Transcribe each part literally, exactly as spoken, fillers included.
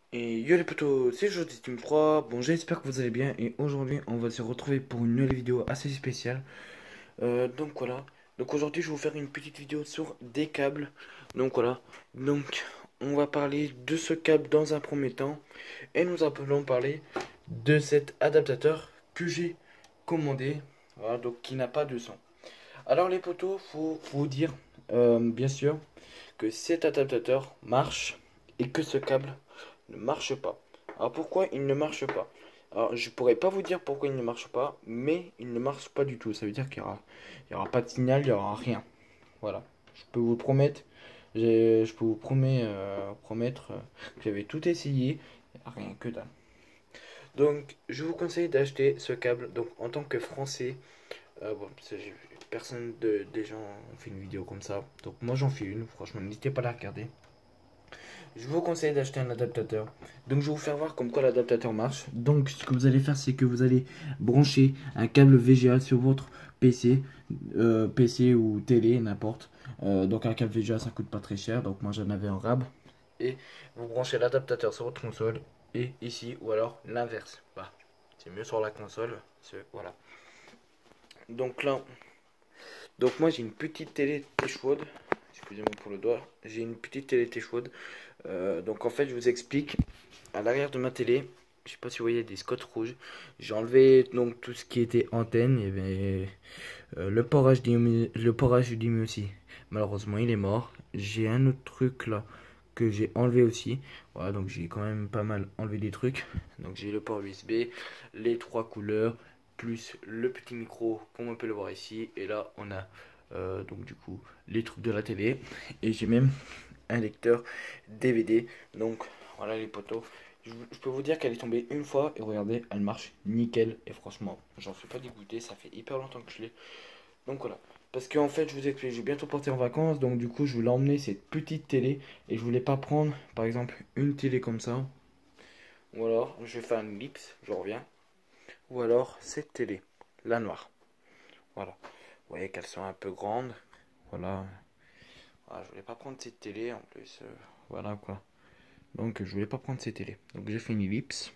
Et yo les potos, c'est Joe Team trois. Bon, j'espère que vous allez bien. Et aujourd'hui, on va se retrouver pour une nouvelle vidéo assez spéciale. Euh, donc voilà. Donc aujourd'hui, je vais vous faire une petite vidéo sur des câbles. Donc voilà. Donc, on va parler de ce câble dans un premier temps. Et nous allons parler de cet adaptateur que j'ai commandé. Voilà, donc qui n'a pas de son. Alors les potos, faut, faut vous dire, euh, bien sûr, que cet adaptateur marche et que ce câble ne marche pas. Alors pourquoi il ne marche pas? Alors je pourrais pas vous dire pourquoi il ne marche pas, mais il ne marche pas du tout. Ça veut dire qu'il y aura, il y aura pas de signal, il y aura rien. Voilà. Je peux vous promettre, j'ai- je peux vous promet, euh, promettre euh, que j'avais tout essayé, rien que dalle. Donc je vous conseille d'acheter ce câble. Donc en tant que Français, euh, bon, parce que j'ai vu personne de, des gens ont fait une vidéo comme ça. Donc moi j'en fais une. Franchement, n'hésitez pas à la regarder. Je vous conseille d'acheter un adaptateur. Donc je vais vous faire voir comme quoi l'adaptateur marche. Donc ce que vous allez faire, c'est que vous allez brancher un câble V G A sur votre P C, euh, P C ou télé, n'importe. Euh, donc un câble V G A, ça coûte pas très cher. Donc moi j'en avais un rab. Et vous branchez l'adaptateur sur votre console et ici, ou alors l'inverse. Bah, c'est mieux sur la console. Voilà. Donc là, donc moi j'ai une petite télé chaude. Excusez-moi pour le doigt. J'ai une petite télé chaude. Euh, donc en fait, je vous explique. À l'arrière de ma télé, je sais pas si vous voyez des spots rouges. J'ai enlevé donc tout ce qui était antenne. Il y avait euh, le port H D M I, le port H D M I aussi. Malheureusement, il est mort. J'ai un autre truc là que j'ai enlevé aussi. Voilà, donc j'ai quand même pas mal enlevé des trucs. Donc j'ai le port U S B, les trois couleurs, plus le petit micro, comme on peut le voir ici. Et là, on a euh, donc du coup les trucs de la télé. Et j'ai même un lecteur D V D. Donc voilà les potos. Je, je peux vous dire qu'elle est tombée une fois et regardez, elle marche nickel. Et franchement, j'en suis pas dégoûté. Ça fait hyper longtemps que je l'ai. Donc voilà. Parce qu'en fait, je vous explique, je vais bientôt partir en vacances. Donc du coup, je voulais emmener cette petite télé. Et je voulais pas prendre, par exemple, une télé comme ça. Ou alors, je vais faire une ellipse, je reviens. Ou alors, cette télé, la noire. Voilà. Vous voyez qu'elles sont un peu grandes. Voilà. Voilà, je voulais pas prendre cette télé en plus. euh, voilà quoi. Donc je voulais pas prendre ces télés. Donc j'ai fait une ellipse.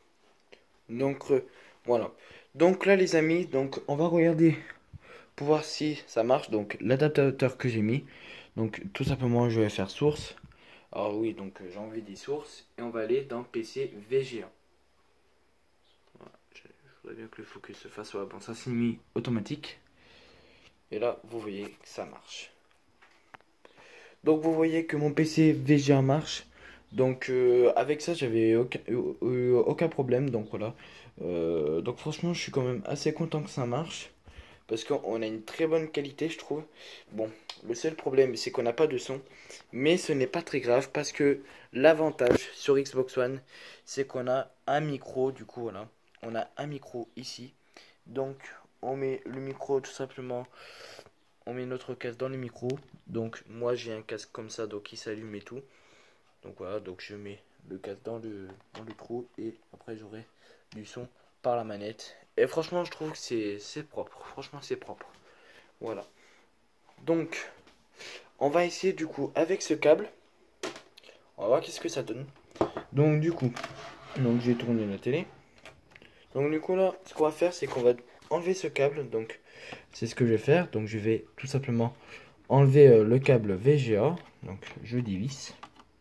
Donc euh, voilà. Donc là les amis, donc on va regarder pour voir si ça marche. Donc l'adaptateur que j'ai mis. Donc tout simplement je vais faire source. Alors oui, donc euh, j'ai enlevé des sources et on va aller dans P C V G A. Voilà, je, je voudrais bien que le focus se fasse. Voilà, bon ça c'est mis automatique. Et là vous voyez que ça marche. Donc vous voyez que mon P C V G A marche. Donc euh, avec ça j'avais aucun, eu- eu aucun problème. Donc voilà. Euh, donc franchement je suis quand même assez content que ça marche. Parce qu'on a une très bonne qualité je trouve. Bon, le seul problème c'est qu'on n'a pas de son. Mais ce n'est pas très grave parce que l'avantage sur Xbox One c'est qu'on a un micro. Du coup voilà. On a un micro ici. Donc on met le micro tout simplement, on met notre casque dans le micro. Donc moi j'ai un casque comme ça, donc il s'allume et tout. Donc voilà, donc je mets le casque dans le, dans le trou et après j'aurai du son par la manette. Et franchement je trouve que c'est c'est propre, franchement c'est propre. Voilà. Donc on va essayer du coup avec ce câble. On va voir qu'est-ce que ça donne. Donc du coup, donc j'ai tourné la télé. Donc du coup là, ce qu'on va faire c'est qu'on va enlever ce câble. Donc c'est ce que je vais faire. Donc je vais tout simplement enlever euh, le câble V G A. Donc je dévisse.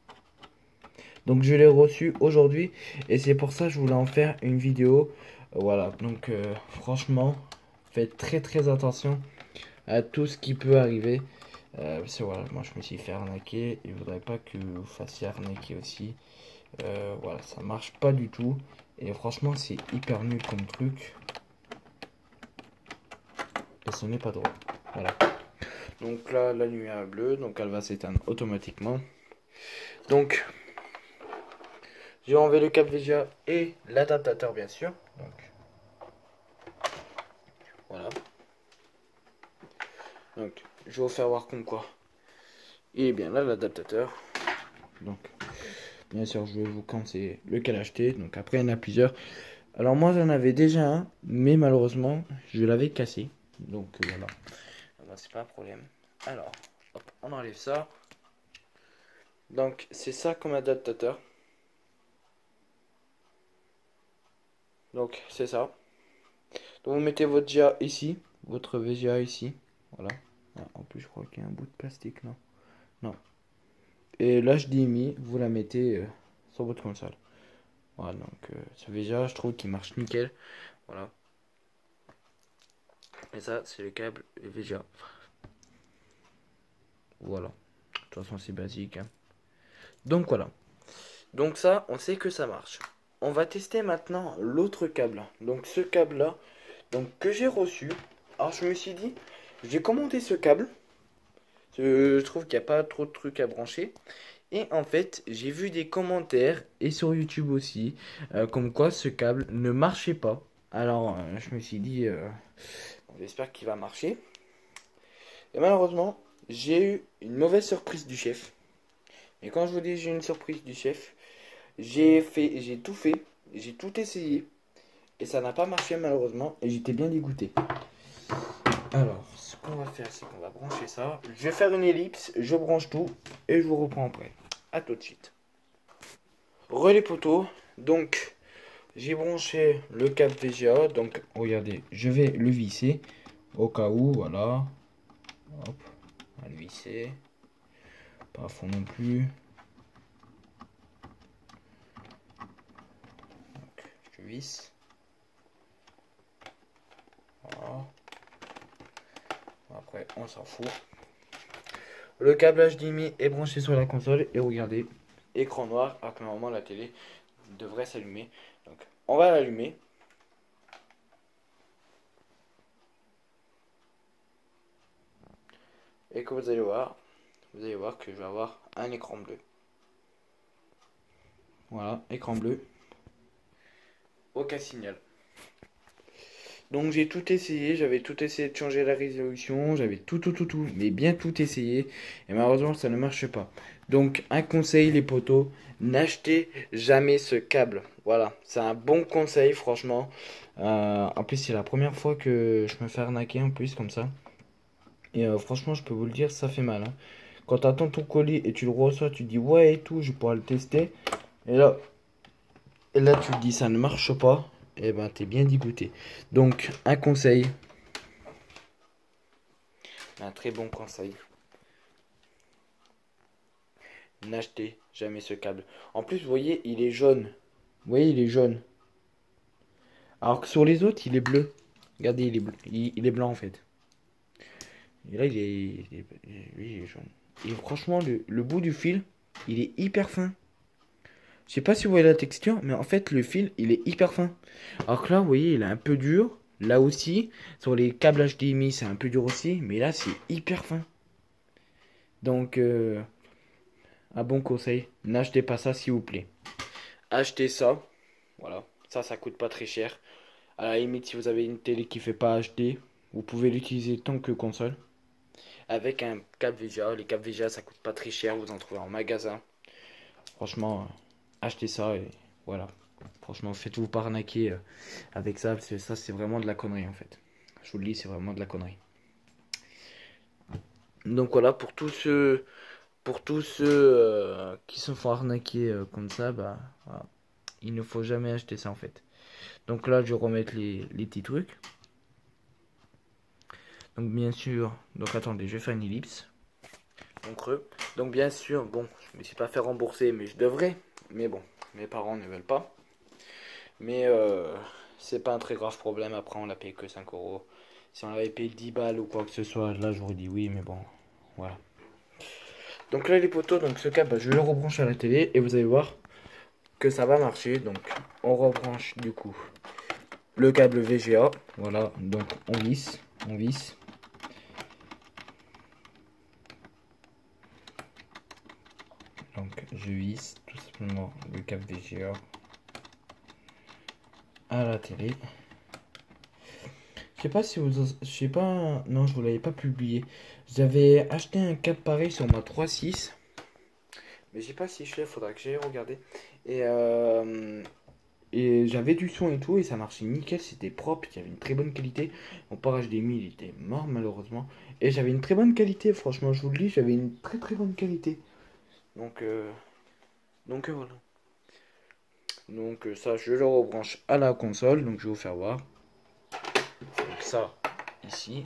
Donc je l'ai reçu aujourd'hui et c'est pour ça que je voulais en faire une vidéo. Euh, voilà, donc euh, franchement, faites très très attention à tout ce qui peut arriver. Euh, parce que voilà, moi je me suis fait arnaquer et je voudrais pas que vous fassiez arnaquer aussi. Euh, voilà, ça marche pas du tout et franchement c'est hyper nul comme truc. Et ce n'est pas drôle. Voilà. Donc là, la lumière est bleue, donc elle va s'éteindre automatiquement. Donc, j'ai enlevé le câble V G A et l'adaptateur, bien sûr. Donc, voilà. Donc, je vais vous faire voir comme quoi. Il est bien là, l'adaptateur. Donc, bien sûr, je vais vous conseiller lequel acheter. Donc, après, il y en a plusieurs. Alors, moi, j'en avais déjà un, mais malheureusement, je l'avais cassé. Donc, euh, voilà. Alors, c'est pas un problème. Alors, hop, on enlève ça. Donc, c'est ça comme adaptateur. Donc c'est ça. Donc vous mettez votre G A ici, votre V G A ici. Voilà. Ah, en plus je crois qu'il y a un bout de plastique, non? Non. Et l'H D M I, vous la mettez euh, sur votre console. Voilà, donc euh, ce V G A, je trouve qu'il marche nickel. Voilà. Et ça, c'est le câble V G A. Voilà. De toute façon, c'est basique, hein. Donc voilà. Donc ça, on sait que ça marche. On va tester maintenant l'autre câble. Donc ce câble-là, donc que j'ai reçu. Alors je me suis dit, j'ai commandé ce câble. Je trouve qu'il n'y a pas trop de trucs à brancher. Et en fait, j'ai vu des commentaires, et sur YouTube aussi, euh, comme quoi ce câble ne marchait pas. Alors, euh, je me suis dit, euh, bon, j'espère qu'il va marcher. Et malheureusement, j'ai eu une mauvaise surprise du chef. Et quand je vous dis j'ai eu une surprise du chef, j'ai fait, j'ai tout fait, j'ai tout essayé. Et ça n'a pas marché malheureusement, et j'étais bien dégoûté. Alors, ce qu'on va faire, c'est qu'on va brancher ça. Je vais faire une ellipse, je branche tout, et je vous reprends après. A tout de suite. Relais poteaux, donc j'ai branché le câble V G A, donc regardez, je vais le visser au cas où, voilà. Hop, on va le visser, pas à fond non plus. Donc, je visse. Voilà. Après, on s'en fout. Le câble H D M I est branché sur la console et regardez, écran noir, alors que normalement la télé devrait s'allumer. Donc, on va l'allumer. Et que vous allez voir, vous allez voir que je vais avoir un écran bleu. Voilà, écran bleu. Aucun signal. Donc j'ai tout essayé, j'avais tout essayé de changer la résolution, j'avais tout, tout, tout, tout, mais bien tout essayé. Et malheureusement, ça ne marche pas. Donc un conseil les potos, n'achetez jamais ce câble. Voilà, c'est un bon conseil franchement. Euh, en plus, c'est la première fois que je me fais arnaquer en plus comme ça. Et euh, franchement, je peux vous le dire, ça fait mal, hein. Quand tu attends ton colis et tu le reçois, tu dis ouais et tout, je pourrais le tester. Et là, et là tu te dis ça ne marche pas. Et ben t'es bien dégoûté. Donc un conseil. Un très bon conseil. N'achetez jamais ce câble. En plus, vous voyez, il est jaune. Vous voyez, il est jaune. Alors que sur les autres, il est bleu. Regardez, il est, bleu. Il, il est blanc en fait. Et là, il est, il est, oui, il est jaune. Et franchement, le, le bout du fil, il est hyper fin. Je sais pas si vous voyez la texture, mais en fait, le fil, il est hyper fin. Alors que là, vous voyez, il est un peu dur. Là aussi, sur les câbles H D M I, c'est un peu dur aussi. Mais là, c'est hyper fin. Donc, euh, un bon conseil, n'achetez pas ça s'il vous plaît. Achetez ça. Voilà. Ça, ça coûte pas très cher. À la limite, si vous avez une télé qui fait pas H D, vous pouvez l'utiliser tant que console. Avec un câble V G A. Les câbles V G A, ça coûte pas très cher. Vous en trouvez en magasin. Franchement, euh, achetez ça et voilà. Franchement, faites-vous pas arnaquer euh, avec ça. Parce que ça, c'est vraiment de la connerie en fait. Je vous le dis, c'est vraiment de la connerie. Donc voilà, pour tous ceux, pour tous ceux euh, qui se font arnaquer euh, comme ça, bah, voilà. Il ne faut jamais acheter ça en fait. Donc là, je vais remettre les, les petits trucs. Donc bien sûr, donc attendez, je vais faire une ellipse. Donc creux. Donc bien sûr, bon, je me suis pas fait rembourser, mais je devrais. Mais bon, mes parents ne veulent pas. Mais euh, c'est pas un très grave problème. Après, on l'a payé que cinq euros. Si on avait payé dix balles ou quoi que ce soit, là j'aurais dit oui, mais bon, voilà. Donc là les poteaux, donc ce câble, bah, je le rebranche à la télé et vous allez voir que ça va marcher. Donc on rebranche du coup le câble V G A. Voilà, donc on visse, on visse. Donc je visse tout simplement le câble V G A à la télé. Je sais pas si vous, je sais pas, non je vous l'avais pas publié. J'avais acheté un câble pareil sur ma trois six. Mais je sais pas si je l'ai, faudra que j'aille regarder. Et, euh, et j'avais du son et tout, et ça marchait nickel, c'était propre, il y avait une très bonne qualité. Mon port H D M I, il était mort malheureusement. Et j'avais une très bonne qualité, franchement, je vous le dis, j'avais une très très bonne qualité. Donc, euh, donc euh, voilà. Donc euh, ça, je le rebranche à la console. Donc je vais vous faire voir. Donc ça, ici.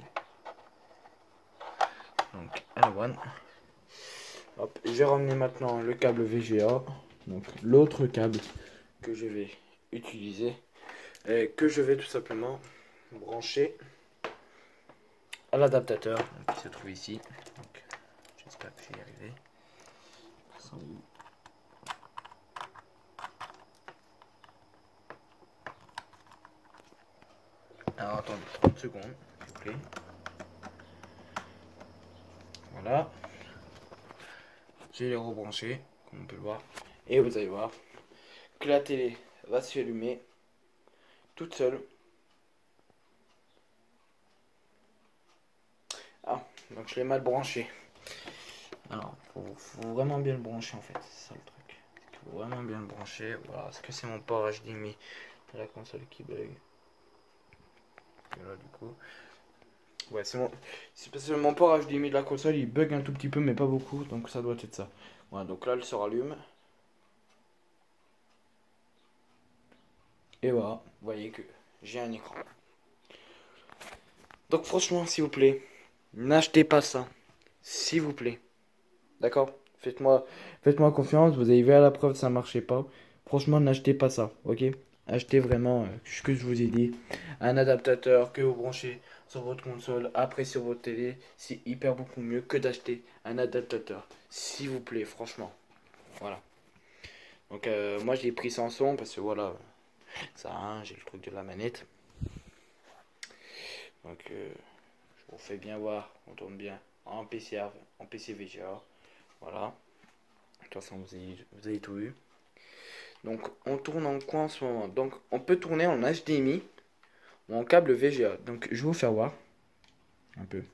Donc L un. Hop, j'ai ramené maintenant le câble V G A. Donc l'autre câble que je vais utiliser. Et que je vais tout simplement brancher à l'adaptateur qui se trouve ici. J'espère que je vais y arriver. Alors attendez trente secondes, s'il vous plaît. Voilà. J'ai les rebranché, comme on peut le voir. Et vous allez voir que la télé va s'allumer toute seule. Ah, donc je l'ai mal branché. Alors, faut, faut vraiment bien le brancher en fait, c'est ça le truc. Il faut vraiment bien le brancher. Voilà, est-ce que c'est mon port H D M I de la console qui bug? Et là du coup. Ouais, c'est mon, c'est parce que mon port H D M I de la console il bug un tout petit peu, mais pas beaucoup, donc ça doit être ça. Voilà, donc là elle se rallume. Et voilà, vous voyez que j'ai un écran. Donc franchement, s'il vous plaît, n'achetez pas ça. S'il vous plaît. D'accord? Faites-moi faites-moi confiance, vous avez vu à la preuve ça marchait pas. Franchement, n'achetez pas ça, ok? Achetez vraiment euh, ce que je vous ai dit. Un adaptateur que vous branchez sur votre console, après sur votre télé. C'est hyper beaucoup mieux que d'acheter un adaptateur. S'il vous plaît, franchement. Voilà. Donc euh, moi j'ai pris Samsung parce que voilà, ça hein, j'ai le truc de la manette. Donc euh, je vous fais bien voir, on tourne bien en P C, en P C V G A. Voilà. De toute façon vous avez, vous avez tout vu. Donc on tourne en quoi en ce moment? Donc on peut tourner en H D M I ou en câble V G A. Donc je vais vous faire voir un peu.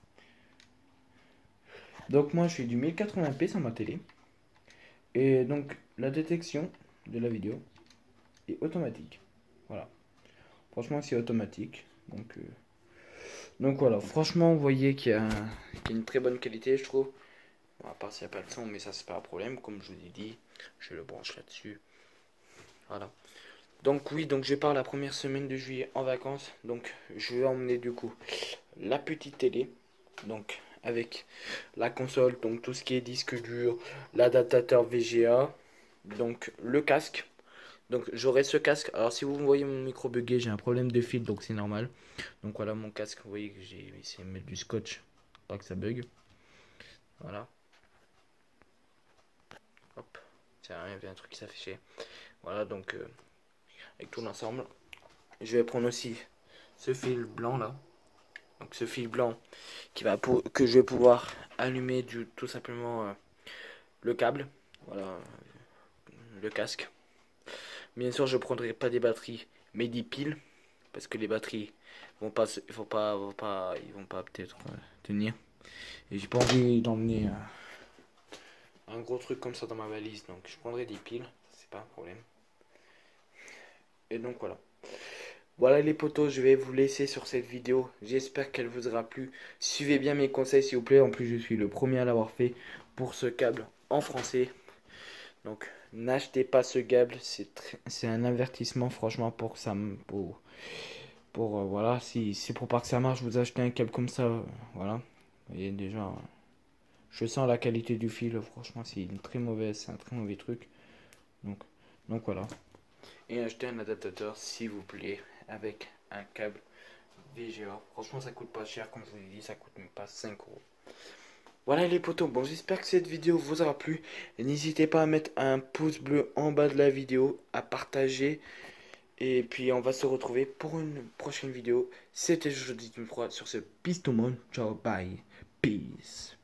Donc moi je fais du mille quatre-vingts p sur ma télé. Et donc la détection de la vidéo est automatique. Voilà. Franchement c'est automatique. Donc, euh, donc voilà. Franchement vous voyez qu'il y, qu y a une très bonne qualité je trouve. Bon, à part s'il n'y a pas de son, mais ça c'est pas un problème. Comme je vous ai dit, je le branche là-dessus. Voilà. Donc oui, donc je pars la première semaine de juillet en vacances. Donc je vais emmener du coup la petite télé. Donc avec la console, donc tout ce qui est disque dur, l'adaptateur V G A, donc le casque. Donc j'aurai ce casque. Alors si vous voyez mon micro bugué, j'ai un problème de fil, donc c'est normal. Donc voilà mon casque, vous voyez que j'ai essayé de mettre du scotch, pas que ça bug. Voilà. Hop, tiens, il y avait un truc qui s'affichait. Voilà, donc euh, avec tout l'ensemble, je vais prendre aussi ce fil blanc là. Donc ce fil blanc qui va pour, que je vais pouvoir allumer du, tout simplement euh, le câble. Voilà, euh, le casque. Bien sûr, je prendrai pas des batteries, mais des piles, parce que les batteries vont pas, ils vont pas, vont pas, ils vont pas peut-être euh, tenir. Et j'ai pas envie d'emmener euh, un gros truc comme ça dans ma valise, donc je prendrai des piles, c'est pas un problème. Et donc voilà. Voilà les potos, je vais vous laisser sur cette vidéo. J'espère qu'elle vous aura plu. Suivez bien mes conseils s'il vous plaît. En plus, je suis le premier à l'avoir fait pour ce câble en français. Donc, n'achetez pas ce câble. C'est un avertissement, franchement, pour que ça me... Pour, pour euh, voilà, si c'est pour pas que ça marche, vous achetez un câble comme ça. Euh, voilà. Vous voyez déjà, euh, je sens la qualité du fil. Franchement, c'est une très mauvaise, c'est un très mauvais truc. Donc, donc voilà. Et acheter un adaptateur s'il vous plaît avec un câble V G A. Franchement ça coûte pas cher comme je vous l'ai dit, ça coûte même pas cinq euros. Voilà les potos, bon j'espère que cette vidéo vous aura plu. N'hésitez pas à mettre un pouce bleu en bas de la vidéo, à partager. Et puis on va se retrouver pour une prochaine vidéo. C'était Jeudi une fois sur ce Peace to Monde. Ciao, bye, peace.